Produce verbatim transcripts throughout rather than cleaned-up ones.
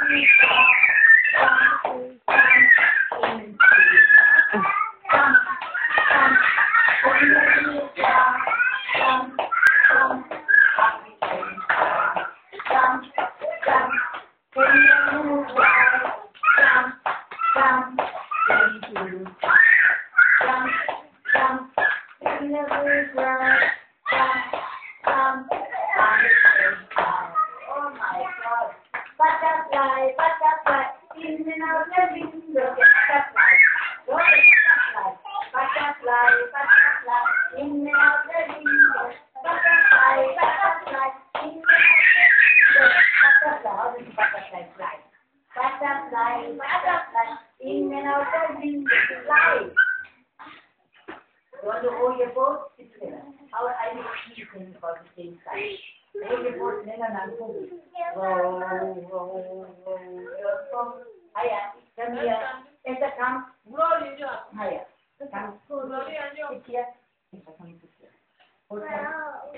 Butterfly, butterfly, in and out the window, butterfly, butterfly, butterfly, butterfly, in and out the window, butterfly, butterfly, in and out the window, butterfly, how does butterfly fly? Butterfly, butterfly, in and out the window, fly. You want to hold your boat? Sit together. How I will see you can about the same size. Hold your boat, then I'm moving. Row, row, row your boat. Hiya, come here. Esta, come. Hiya, come. Sit here. Esta, come sit here. Hold hands.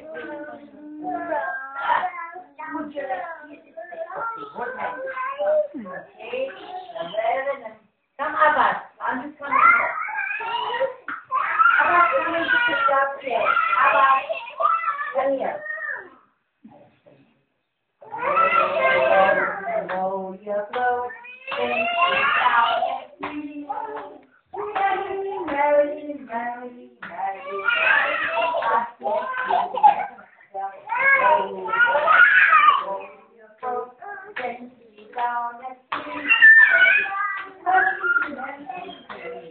Good job. Okay, hold hands. Okay, eleven. Come, Abbas. I'm just coming here. Abbas, come and sit here. Abbas, come here. Roll your boat, sing down at sea. Merrily, merrily, merrily, merrily. Roll your boat, sing down at sea. Merrily, merrily, merrily.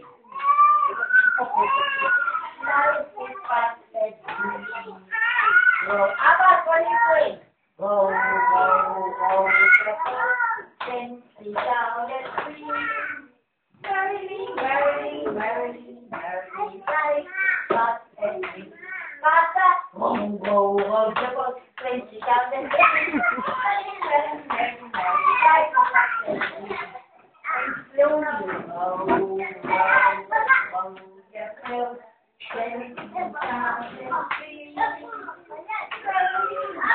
Life is fast and free. Roll, Abbas, what are you doing? Roll, roll, roll the boat gently down the stream. Merrily, merrily, merrily, merrily, like fast and free. Faster, roll, roll, roll the boat gently down the stream. Merrily, merrily, merrily, merrily, like fast and free. And slowly roll, roll, roll your boat gently down the stream. Merrily,